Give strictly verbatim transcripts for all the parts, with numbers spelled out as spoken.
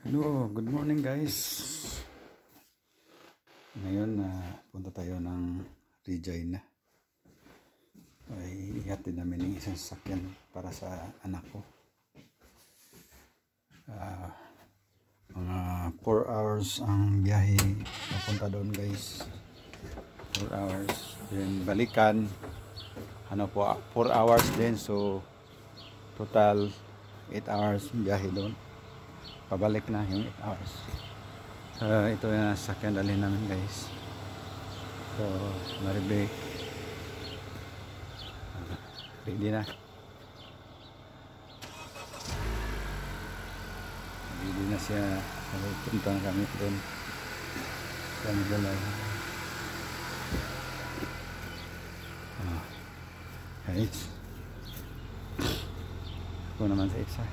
Hello, good morning guys. Ngayon na uh, punta tayo ng Regina. Ay ihatid namin ng isang sasakyan para sa anak ko. Uh, mga four hours ang biyahe papunta doon guys. four hours. Then balikan. Ano po, four hours din. So total eight hours biyahe doon. Pabalik na yung eight hours. Uh, ito yung sasakyan dalhin namin guys. So Maribek uh, ready na. Ready na siya. Punta na kami doon sa Magalay. Uh, guys, ako naman sa isa.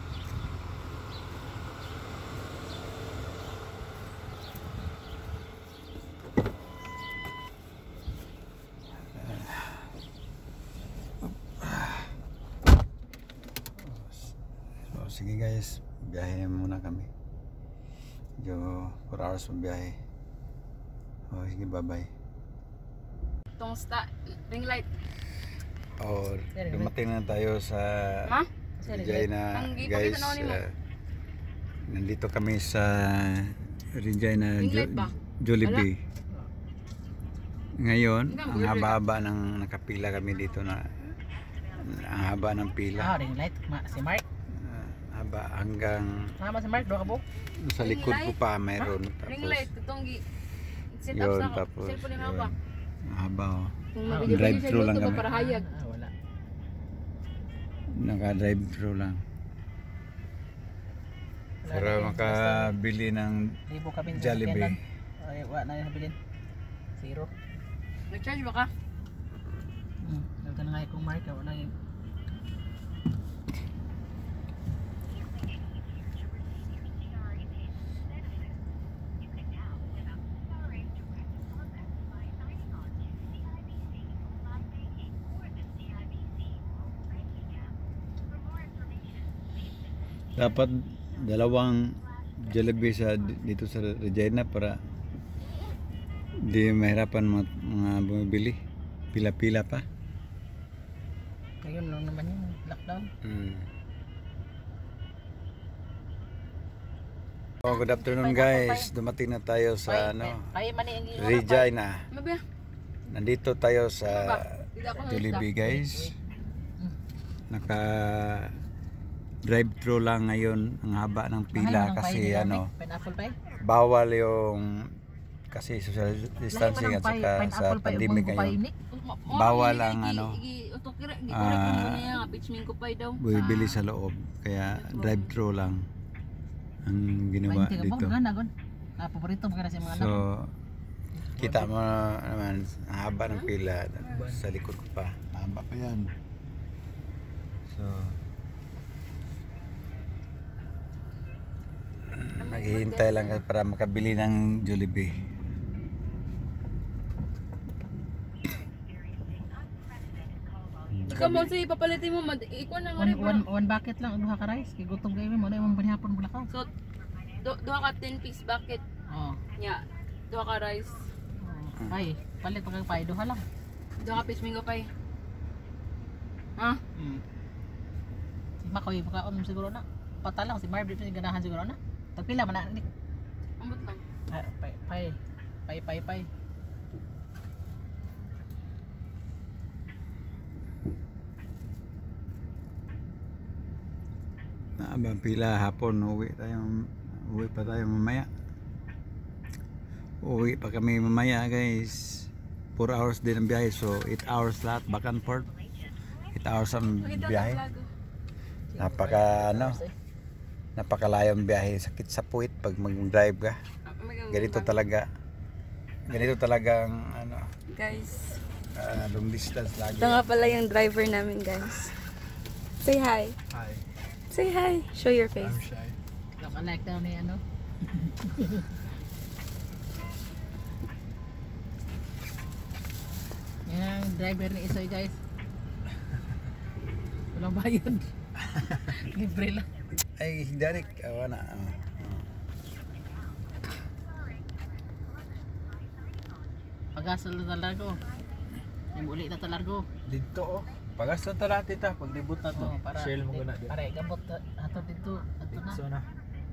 Sige guys, biyahe muna kami. Medyo four hours biyahe. Oh, sige, bye bye. Itong sta ring light. Oh, dumating na tayo sa Ha? Regina guys. Uh, nandito kami sa Regina jo Jollibee. Ngayon, ang haba-haba ng nakapila kami dito na ang haba ng pila. Ah, ring light si Mark. Haba hanggang Sama si Mark, doon ka po? sa likod ko pa mayroon. Tapos Ring light, itong set up yun, sa tapos cellphone ni Haba. haba oh. Kung Ah, mabigyan drive ko siya thru lang dito kami. para hayag. Ah, wala. Naka drive thru lang Wala para na yun. makabili ng Libo kami sa Jollibee. sakyanan. Ay, wala na yung bilhin. Zero. Nag-charge ba ka? Hmm. Nagtanong nga kung Mark, wala yung dapat dalawang Jollibee sa dito sa Regina para di mahirapan mga, mga bumibili, pila-pila pa. ngayon lang naman yung lockdown. Hmm. Oh, good afternoon guys. Dumating na tayo sa ano, Kaya man yung Regina. Mabiya. Nandito tayo sa Hindi ako Jollibee guys. Naka drive thru lang ngayon, ang haba ng pila kasi ano, pineapple pie? bawal yung kasi social distancing at saka sa pandemic ngayon. Bawal ang ano, ah, bumibili sa loob, kaya drive thru lang ang ginawa dito. Ah, paborito mo ka na sa mga anak. So kita mo naman ang haba ng pila sa likod ko pa, haba pa yan. So naghihintay lang para makabili ng Jollibee. Ikaw mo si papalitin mo, ikaw na nga One, rin. one, one bucket lang, duha ka rice. Kaya gutom kayo mo, na yung panihapon mula ka. So, do- duha ka ten piece bucket. Oo. Nya, duha ka rice. Oh. Ay, palit pa kang pie, duha lang. Duha ka fish mango pie. Ha? Hmm. Si Makoy, makaon mo siguro na. Pata lang, si Barbie, ganahan siguro na. Tagpila man na. Ambot lang. Ah, pie, pie, pie, pie, pie. Naabang pila hapon, uwi tayo, uwi pa tayo mamaya. Uwi pa kami mamaya guys. four hours din ang biyahe, so eight hours lahat back and forth. eight hours ang biyahe. Napaka ano, napakalayong biyahe, sakit sa puwit pag mag-drive ka. Ganito talaga. Ganito talaga ang ano, Guys, uh, long distance lagi. ito nga pala yung driver namin guys. Say hi. Hi, Say hi. Show your face. I'm shy. Look-alike daw ni ano. Yan ang driver ni Isoy guys. Walang bayad. Libre lang. Ay, Derek, awa na. Oh. Pagasal na talargo. Yung uli na talargo. Dito oh. Pagas na tala tita pag libot na to. Oh, para Shell mo guna di. Para gamot ato dito. Ato na. Dito na.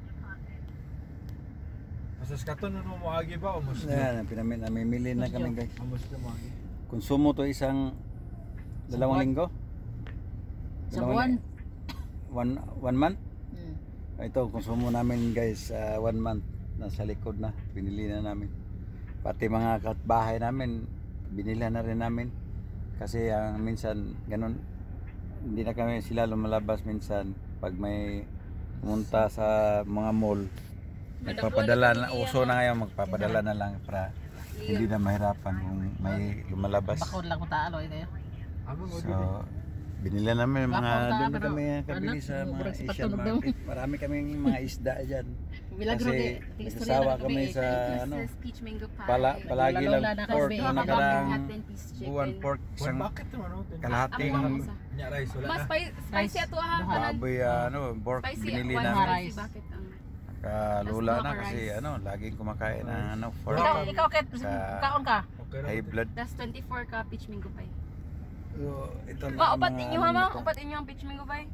Masas katon ano mo agi ba o mas? Yan, pinamin, namimili na kami guys. Amos na mo agi. Konsumo to isang dalawang linggo. Sa Dalawang buwan. li- One, one month? Hmm. Ito, konsumo namin guys, ah, one month. Nasa likod na, binili na namin. Pati mga katbahay namin, binila na rin namin. Kasi ang minsan, ganun, hindi na kami sila lumalabas minsan. Pag may pumunta sa mga mall, magpapadala na, uso na ngayon, magpapadala na lang para hindi na mahirapan kung may lumalabas. Bakod lang ko taalo eh kayo. Amo mo So, binila namin mga Bakod ta, doon na pero kami kabili anak, sa mga murag si Asian Patunog daw. market. Marami kaming mga isda dyan. Milagro Kasi di. nagsasawa kami sa ano, This peach mango pie. pala, palagi Lola lang na pork. kasi, Yung hot nakarang hot ten piece chicken. buwan pork, One isang bucket naman oh. kalahating Ako ang isa. Nya rice wala Mas na. spicy, spicy ato ha. Duha. Kanan. baboy ah, ano, pork Spicy, binili one na. Duha. spicy bucket ang. Kalula Tapos na duha ka kasi rice. ano, laging kumakain ng ano, pork. Ikaw, ikaw ket Sa- kaon ka. Okay ra. High blood. That's twenty-four ka peach mango pie. So, ito na Ba, ang upat mga ninyo ano ha ma? nito. Upat ninyo ang peach mango pie.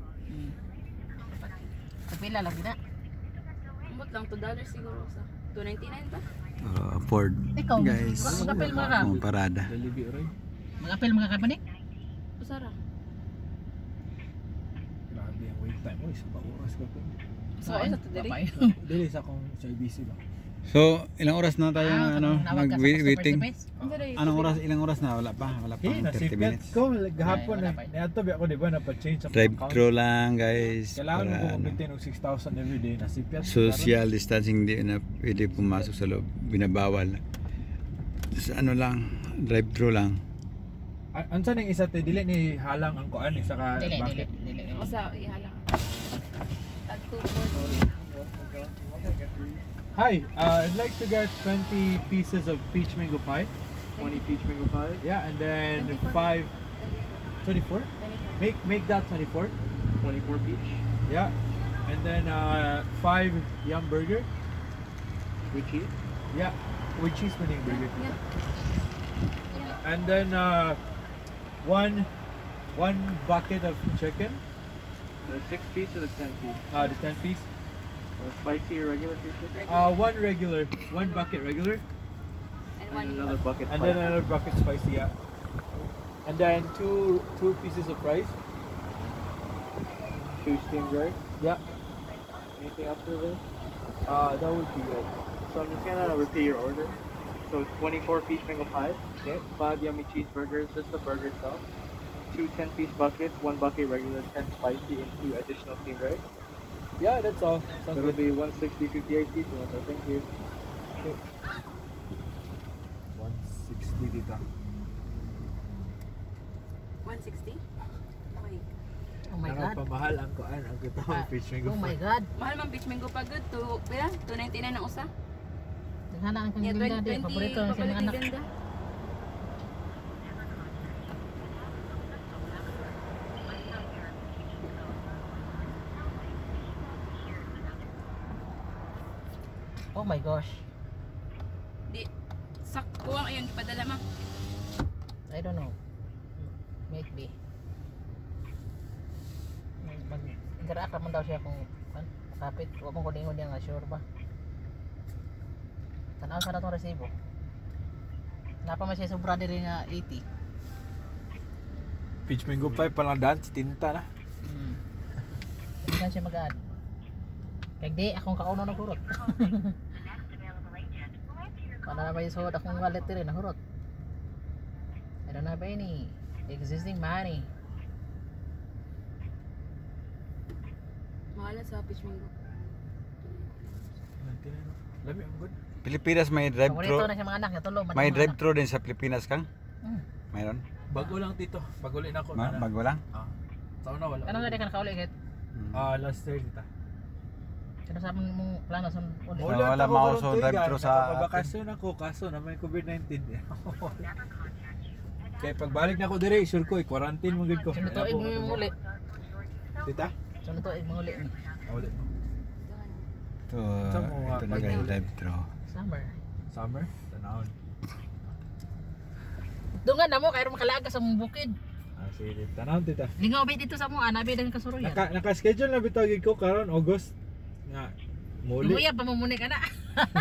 Kapila lang gina. Umot lang, two dollars siguro sa. two ninety-nine ba? Uh, Ford Ikaw, guys. mag-apel mga ka. Oh, parada. Delivery oray. Mag-apel mga kapanik. Usara. Grabe ang wait time. Oy, sa oras ko to. So, ano to diri? Dili sa akong service ba. So, ilang oras na tayo na ano, mag-waiting? Anong oras, ilang oras na? Wala pa, wala pa Eh, thirty nasipyat minutes. ko gahapon Ay, wala na. pa. Niadto ba ako di ba napa-change ang Drive-thru lang guys. Kailangan mo Para, ko ano, kumitin og six thousand every day. Nasipyat. social distancing, di na pwede pumasok sa loob, binabawal. Tapos ano lang, drive-thru lang. Ansa ning isa te dili ni halang ang kuan isa ka Dili, dili, bucket. dili. Usa, ihalang. Tag two four. Hi, uh, I'd like to get twenty pieces of peach mango pie. twenty peach mango pie. Yeah, and then five twenty-four. Make make that twenty-four. twenty-four peach. Yeah. And then uh, five yum burger. With cheese. Yeah, with cheese pudding burger. Yeah. And then uh, one one bucket of chicken. The six piece or the ten piece? Uh, the ten piece. Uh, spicy or regular peach chicken? Uh, one regular, one bucket regular, And And one another bucket. and spicy. then another bucket spicy. Yeah. And then two two pieces of rice. two steamed rice. Yeah. Anything after this? Uh, that would be good. So I'm just gonna repeat your order. So twenty-four peach mango pie. Okay. Five yummy cheeseburgers, just the burger itself. Two ten piece buckets, one bucket regular, ten spicy, and two additional steamed rice. Yeah, that's all. Sounds That'll good. be one sixty fifty-eight each one. So thank you. one sixty dito. one sixty? Okay. Oh my God. Pamahal ang kuan ang gutong Ah, peach mango Oh my pie. God. Mahal man peach mango pa good. To, pila? two ninety-nine ang usa? Naghana ang kang Yeah, ganda. twenty, Di, paborito ng paborito mga anak. ganda. Oh my gosh. Di, sakto ang ayun, ipadala ma. I don't know. Maybe. Mag interact naman daw siya kung kan, kapit. Huwag mong kuningon niya nga, sure ba? Tanaw sa na itong resibo. Napa man siya sobra diri nga eighty. Peach mango pie palang dance tinta na. Hmm. Hindi na siya mag-add. Kaya di, akong kauno ng hurot. Paano na ba yung suot akong wallet rin na hurot? I don't have any existing money. Mahala sa peach mango. Lami ang good. Pilipinas may Paborito drive-thru. na siya mga anak, natulo. May drive-thru din sa Pilipinas kang? Hmm. Mayroon? Bago lang tito. Bago lang ako. Ma- na. bago lang? Ah. Taon na wala. Ano na di ka nakauli kit? Hmm. Ah, last year kita. Sino sa mong plano sa uli? Wala. wala mauso drive-thru sa Pabakasyon ako kaso na may COVID nineteen. Kaya pagbalik na ako dire, sure ko i-quarantine mo gid ko. Sino to mo yung uli? Tita? Sino to mo uli? Ah, Ulit. Ito, Sa mga ito na guys, drive-thru. Summer. Summer? Tanawon. Dungan na mo, kaya makalaga sa mong bukid. Ah, sige, tanaw tita. Lingaw ba dito sa mo, anabi din kasuroyan. Naka naka-schedule na bitaw gid ko karon August nga muli. Umuya, pamumuni ka na.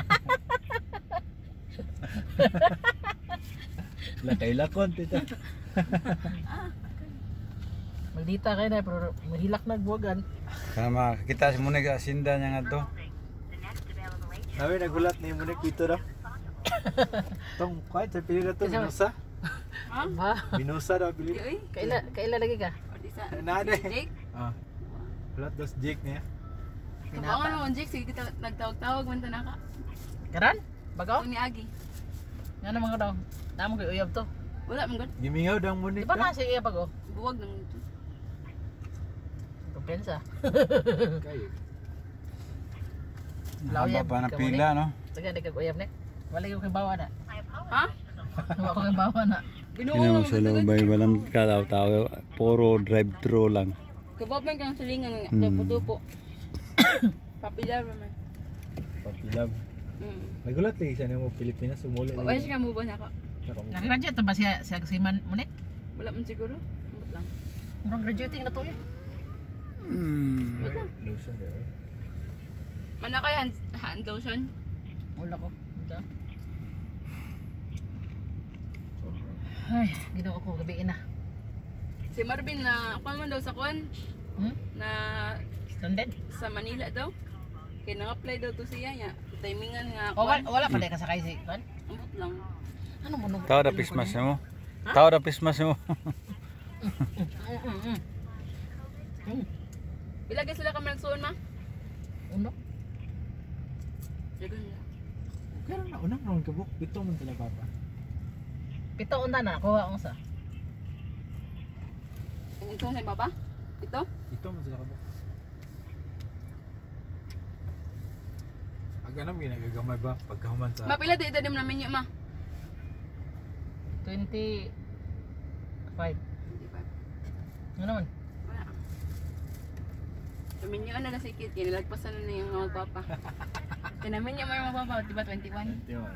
Lakay lakon tita. Maldita kayo na, pero mahilak na buwagan. Kana makakita si Munig sa sinda niya nga to. Sabi nagulat ni mo dito daw. Tong kahit sa pili na to Kasi- binusa. Ba? Binusa daw pili. Kaila, kaila lagi ka? Nade. Ah. Ulat dos Jake niya. Kabangan mo, Jake. Sige, kita nagtawag-tawag man ta na ka. Karan? Bagaw? Ang ni Agi. Nga naman ka daw. Namo kayo uyab to. Wala man gud. Gimingaw daw mo Di nito. ba na siya uyab ako? Buwag nang ito. Kumpensa. Kayo. Haba pa na pila no. Sige, di ka uyab ne. Wala yung kay bawa na. Ha? Wala ko kay bawa na. Kina Binuo mo sa lubay walang kataw-taw, puro drive-thru lang. Kababan kang silingan nga. Hmm. Tupo-tupo. Papilar man. Papilab. Mm. Nagulat lagi siya mo Pilipinas sumuli. Wala siya mo ba na ka? Nag-graduate na ba siya siya si Man Munik? Wala man siguro. Ambot lang. Murang graduating na to eh. Hmm. Lotion there. Mana kay hand, hand lotion? Wala ko. Ito. Ay, ginawa ko gabi na. Si Marvin na kuan man daw sa kuan Hmm? na Standard? sa Manila daw. Kaya nang-apply daw to siya niya. Timingan nga O wala, kuan. wala pa dahil kasakay si Kan? Ambot lang. Ano mo nung? Tao da pismas mo. Tao da pismas mo. Mm, mm, mm. Mm. Ilagay sila ka malsuon ma? Uno? Dagan na. Pero na unang round ka buk bito man sila papa. Pito unta na, kuha ang sa. Ang ito sa baba? Ito? Ito man sila ka buk. Aga na ginagagamay ba pagkahuman sa Mapila di ito namin niya ma. twenty-five. Ano naman? Wala. Namin niya na nasa kit. Kinilagpasan na niya yung mga papa. Kinamin niya mga papa. Diba twenty-one? Twenty-one.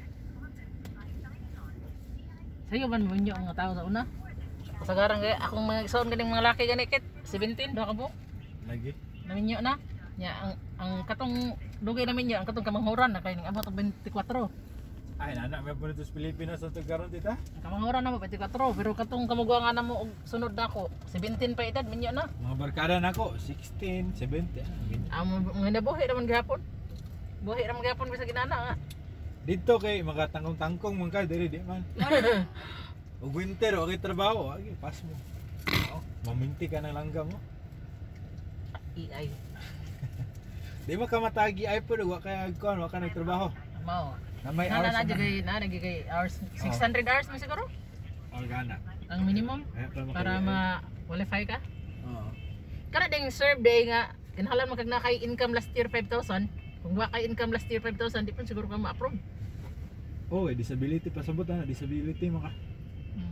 Sa'yo ba mo inyo ang tao sa una? Kasagaran kaya akong mga isaon ganing mga laki gani kit. seventeen, doha ka buok. Lagi. Namin nyo na. Nya ang ang katong dugay namin nyo, ang katong kamanghuran na kay ning abot og twenty-four. Ay nana may punta sa Pilipinas sa karon tita. Ang kamanghuran na mo twenty-four, pero katong kamuguangan na mo og sunod na ako, seventeen pa edad minyo na. Mga barkada nako sixteen, seventeen. Ang mga nabuhi naman gihapon. Buhi naman gihapon bisa ginana nga. Dito kay mga tangkong-tangkong man ka diri di man. Ug winter o kay trabaho, agi pas mo. Oh, maminti ka na langga mo. I ay Di mo ka matagi ay po wa kay kon wa ka nagtrabaho. mao. Na may Na hours na na. jagay na nagigay hours six hundred hours man siguro Organa. ang minimum Ay pa para ma-qualify ka. Oo. Kana ding serve day nga kinahanglan mo kag na kay income last year five thousand. Kung wa kay income last year five thousand, di pa siguro ka ma-approve. Oh, eh, disability pasabot na disability mo ka. Hmm.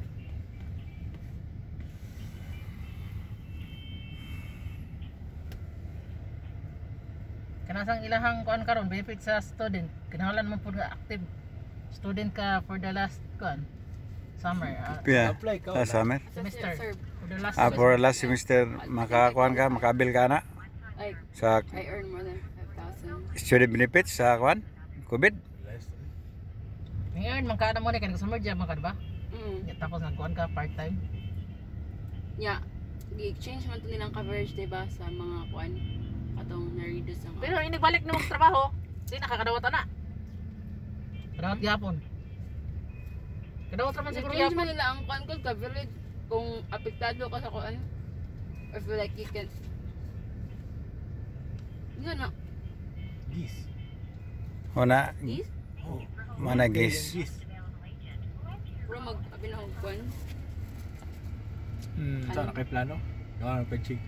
Kanasang ilahang kuan karon benefit sa student. Kinahanglan mo pud nga active student ka for the last kuan summer uh, Pia. Apply ka. Sa summer. semester. Serve. For the last Ah, semester. for last semester makakuan ka, makabil ka na Like, sa I earn more than five thousand. student benefits sa kuan COVID. Ngayon man kada mo ni kan summer job man ka ba? Mm. Ya, tapos nagkuan ka part time. Yeah. Gi-exchange man to nilang coverage, diba, sa mga kuan. Katong na-reduce ang... Pero inigbalik na mo sa trabaho, di nakakadawat na. Kadawat gihapon. Kadawat raman siguro Siguro gihapon. man nila ang kuan ko, coverage. Kung apektado ka sa kuan. Or feel like you can... Yun na. Gis. O na Is? Oh. managis. Pero mag-abi na akong kuan. Hmm. Sa na kay plano? No, pa check.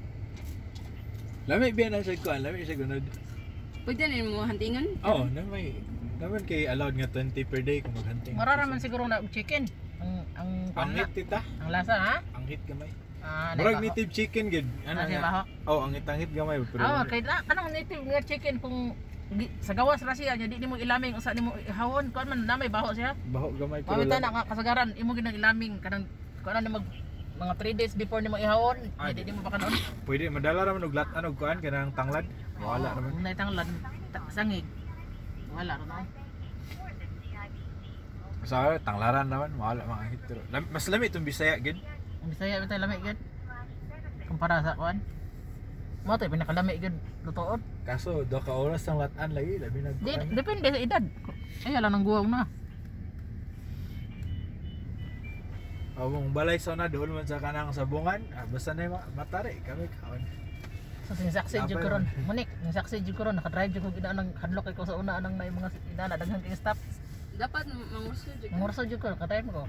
Lami biya na sa kuan, lami siya gunod. Pwede na yun mo hantingan? Oh, namay. Naman kay allowed nga twenty per day kung maghunting. Mararaman siguro na og chicken. Ang ang Ang kuan na. hit tita. Ang lasa ha? Ang hit gamay. Ah, Murag nabaho. native chicken gid. Ano Ah, nga? nabaho? Oh, ang hit ang hit gamay pero. Ah, kay na kanang native nga chicken kung gi- sa gawas ra siya nya di nimo ilaming usa nimo ihawon kuan man namay baho siya. Baho gamay pero Pamita lang. na nga kasagaran imo ginang ilaming kanang kuan na mag mga three days before nimo ihawon, Ah, di di mo baka noon. Pwede madala ra man og lat-an og kuan kanang tanglad. Wala naman. Kung naitanglan ta- sangig. Wala ra na. Sa tanglaran naman wala mga hit pero lam- mas lami itong Bisaya gid. Ang Bisaya bitay lami gid. Kumpara sa kuan. Mo tay pinakalami gid lutoon. Kaso do ka oras ang lat-an lagi labi nag Di depende sa edad. Ay ala nang guwang na. Awong balay sa na doon man sa kanang sabungan. Ah, basta na ma- matari kami kaon. So sinsaksi jud Abay, karon. man. Munik, sinsaksi jud karon naka-drive jud ko gina nang hadlok kay ko sa una anang nay mga inana daghang kay stop. Dapat mangurso jud. Mangurso jud ko ka-drive ko.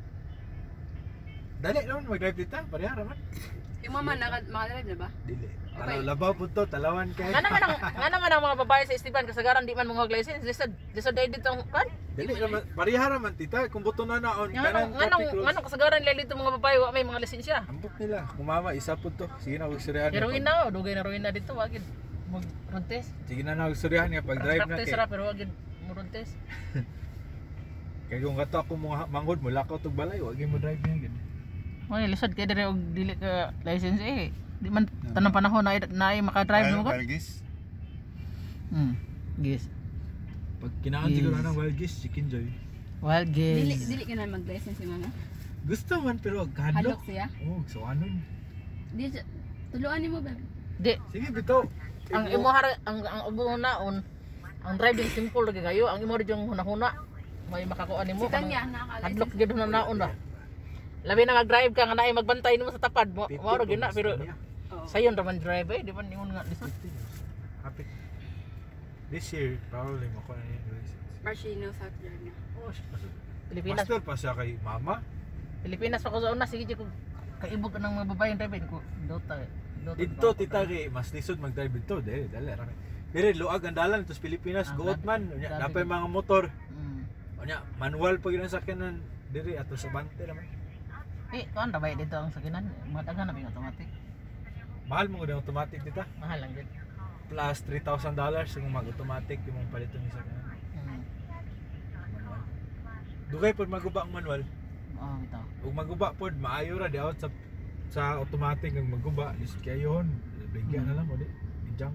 Dali naman mag-drive dito, pareha raman. Yung mama naka makadrive na ba? Dili. Okay. Ano, labaw po to, talawan kay. Nga naman ang nga naman ang mga babae sa Esteban kasagaran di man mong license. Lisod lisod ay dito kan. Dili naman, pareha raman tita, kung buto na naon, Nga nang kanang nga nang traffic rules. nga nang kasagaran nila dito mga babae wa may mga lisensya. Ambot nila, kumama, isa po to. Sige na, huwag suryahan. Heroin na, oh, dugay na heroin na dito wagid mag road test. Sige na na, huwag suryahan nga pag-drive na Practice kay. ra pero wagid mo road test. Kaya kung kato ako mga manghod mo, lakaw tog balay, huwag mo drive niya gid. Mo lisod kay dire og dili ka license eh. Di man tanang panahon na na maka-drive mo ko. Balgis. Hmm. Yes. Pag kinaan Yes. siguro ng wild geese, chicken joy. Wild Dili guess. dili ka na mag-license yung mama. Gusto man pero Hadlok hadlok. siya. Oh, so anon. Di siya- tuluan nimo ba? Di Sige bitaw. ang imo har ang ang imo naon ang driving simple lagi kayo ang imo yung hunahuna may makakuan nimo Si Tanya nakaka-license. hadlok gyud na naon ra labi na mag-drive ka nga naay magbantay nimo sa tapad mo mao gyud na pero Oo. sayon ra man drive eh di man ingon nga lisod Happy. This year, probably makuha na yung license. Marshino South Carolina. Oh, shit. Pilipinas Master pa siya kay mama. Pilipinas pa ko sa una sige ko kaibog ka ng mga babae drive ko dota dota Dito tita kay mas lisod mag-drive dito, dili dali ra. Dire luag ang dalan tos Pilipinas, Ang goot grabe. man. Unya Grabe napay din. mga motor. mm. Unya manual pa gyud ang sakyanan dire ato sa bante naman. eh kuan ra ba dito ang sakinan mga daghan na may automatic Mahal mo gud ang automatic tita. mahal lang gyud Plus three thousand dollars kung mag-automatic yung mong paliton ni sakyanan. mm. Manual. Dugay pod maguba ang manual. oh bitaw Ug maguba pod maayo ra di out sa sa automatic ang maguba dis kayon. Bigyan na lang mo di. Bijang.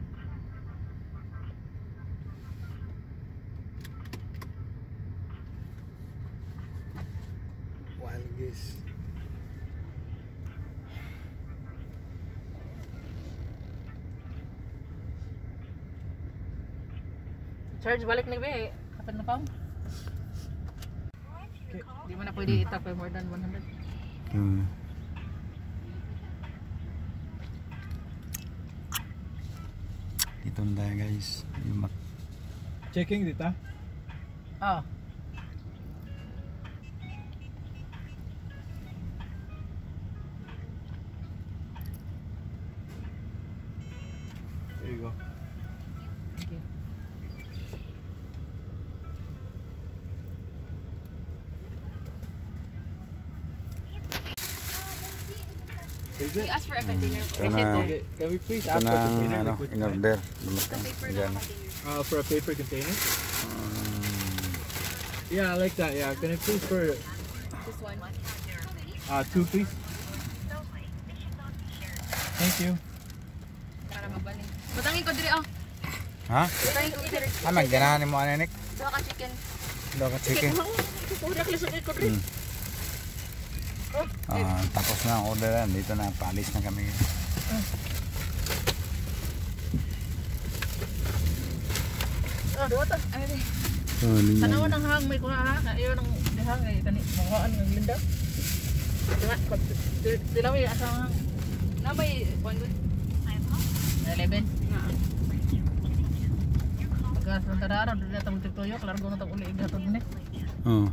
Wild geese. charge balik ni be kapan na pound Okay. di mo na pwede itap kay more than one hundred Hmm. Dito na tayo guys. Yung mat- Checking dita. oh There you go. thank you Is We it? ask for a container. Ito na, Okay, can we please ito ask na for a ang container? ano, liquid in time? order. The Dumating. paper Diyan. na container. Uh, for a paper container? Um, Yeah, I like that. Yeah, can I please for This one. uh two please? Thank you. Para magbalik. Butangin ko diri oh. ha? Butangin ko diri. Ah, magdanahan mo ano, Nick? Duha ka chicken. Daw ka chicken. Udah kelisod ko dre. Hmm. Ah, tapos na ang order. Dito na, paalis na kami. Oh, duwa ta. Ay, ay. Oh, Tanawan ng hang may kuha ha. Ayo nang dihang ay kani mawaan ng linda. Diba? Dilawi asa ang hang. Na may one good. eleven. Na. Pagka sa tararan dili ta mo tiktoyo largo na ta uli igatod ni. Oh.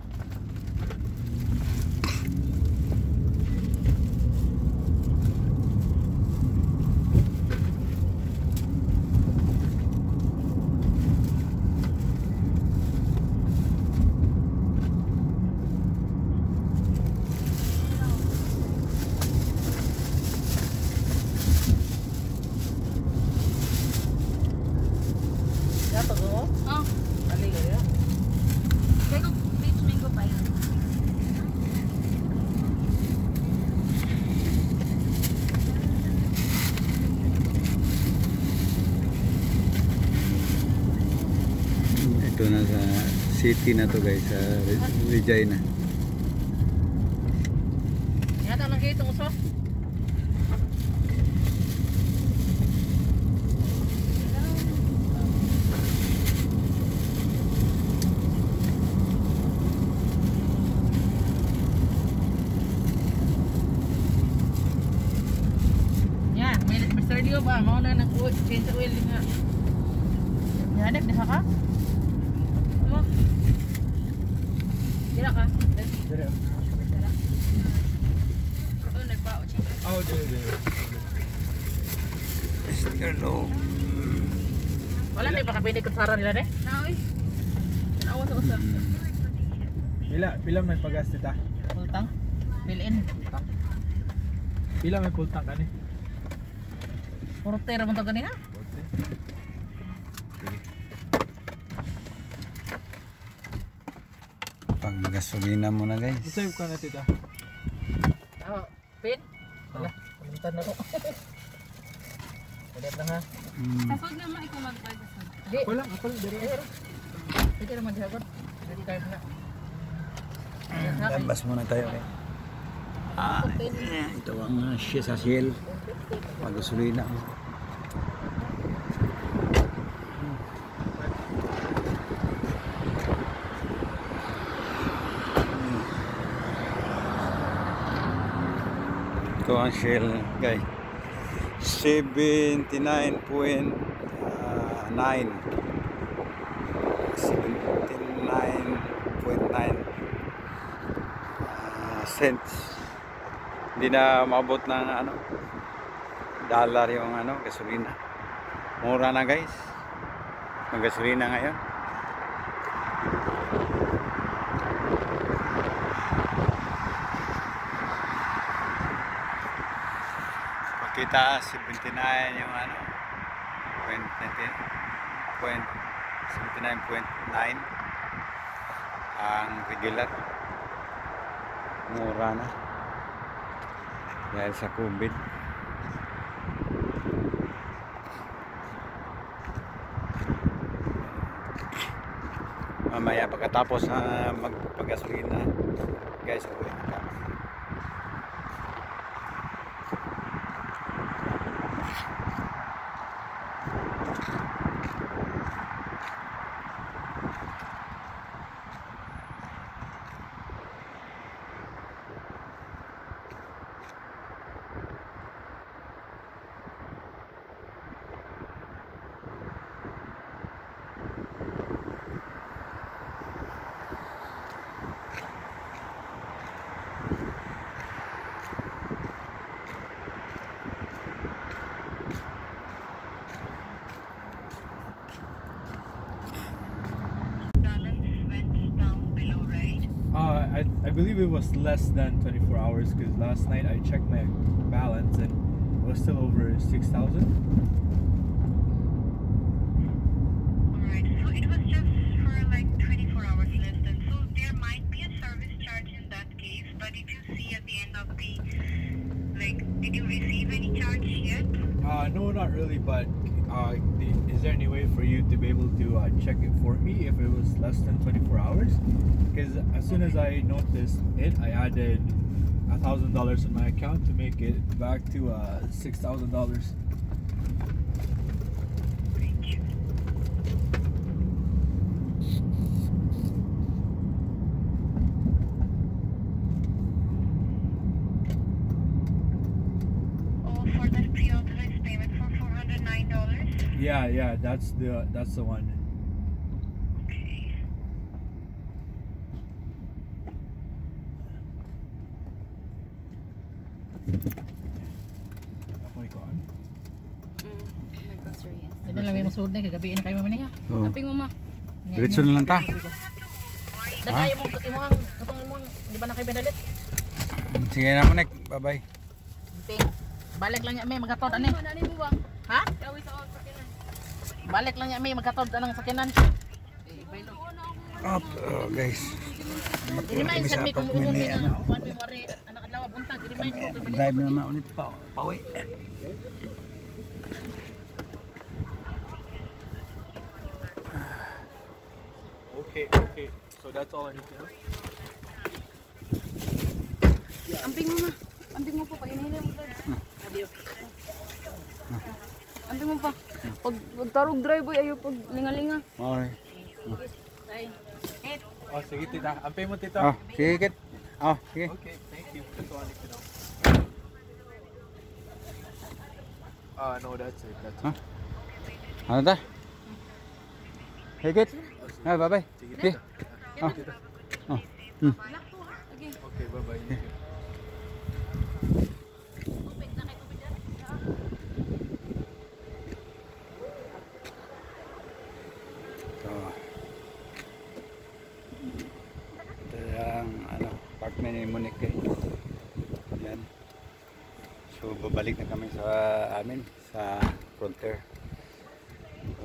Kato ko. Oh, Ali ka ya. mango, peach mango pie. Ito na sa city na to guys, sa Re- Regina. Yata nang kitong uso. Yan, may Mister Leo ba? Mau na nag-change oil nga. Yan, di ka? Ano? Dila ka? Dire. Oh, nagpao chicken. Oh, dire, dire. Hello. Wala na ipakapili ko sa nila de. Naoy. Naawa sa usap. Pila, pila may pagas dita. Pultang. Fill in. Pila may pultang kani. Porter mo to ganina. Pag gasolina mo na guys. Save ka na tita. Oh, pin. Wala, pulutan na ko. Ulit lang ha. Mm. Sasod naman ikaw mag-pag sasod. Di. Ako lang, ako lang dire. Pwede naman dihagon. Ready tayo na. Lambas muna tayo okay. Ah, ito ang uh, siya sa Shell. Pag gasolina mo. Ito ang Shell guys. seventy-nine point nine seventy-nine point nine cents. Hindi na maabot ng ano dollar yung ano gasolina. Mura na guys ang gasolina ngayon. Kita seventy-nine yung ano point nineteen point seventy-nine point nine ang regular. Mura na dahil sa COVID. Mamaya pagkatapos na magpagasolina guys, uwi na kami. Uh, I, I believe it was less than twenty-four hours because last night I checked my balance and it was still over six thousand. Alright, so it was just for like twenty-four hours less than. So there might be a service charge in that case, but if you see at the end of the, like, did you receive any charge yet? Uh, no, not really, but uh, is there any way for you to be able to uh, check it for me if it was less than twenty-four hours? Because as soon as I noticed it, I added a thousand dollars in my account to make it back to uh, six thousand dollars. Thank you. Oh, for that pre-authorized payment for four hundred nine dollars? Yeah, yeah, that's the that's the one. Okay. Ako ikaw. Mm, nag-grocery yan. Ito lang yung masud na kagabiin kayo mamani. Oh. Taping mo ma. Diretso na lang ta. Dagay mo imong katong imong di ba na kay benalit? Sige na mo nek. Bye bye. Ping. Balik lang niya may magatod ani. Ano mo ba? Ha? Gawi sa on sa kinan. Balik lang niya may magkatod anang sakinan. Eh, baylo. Up, oh, guys. I-remind sa may kung umuwi na. Kuan mo mari anak adlaw buntag. I-remind mo to. Drive na naman ulit pa. Pauwi. Okay, okay. So that's all I need to know. Amping mo na. Amping mo pa. Pag inihila mo pa. Amping mo pa. Pag, pag tarog drive boy, ayaw pag linga-linga. Okay. Oh, sige tita. Ampay mo tita. Oh, sige kit. Oh, sige. Okay, thank you. That's all I need to know. Uh, no, that's it. That's Huh? Ano ta? Sige kit. Ah, bye-bye. Sige Okay. tita. Oh. Tita. Oh. Hmm. Okay, bye-bye. Thank you. So, ito yung ano, apartment ni Monique. eh. Yan. So, babalik na kami sa amin, sa Frontier. So,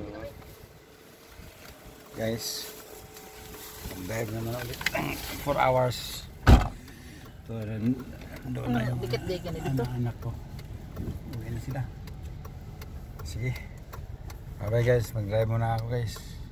guys, drive naman ulit. four hours. So, doon na yung Dikit-dikit na dito. anak ko. Uwi na sila. Sige. Bye bye guys, mag-drive muna ako guys.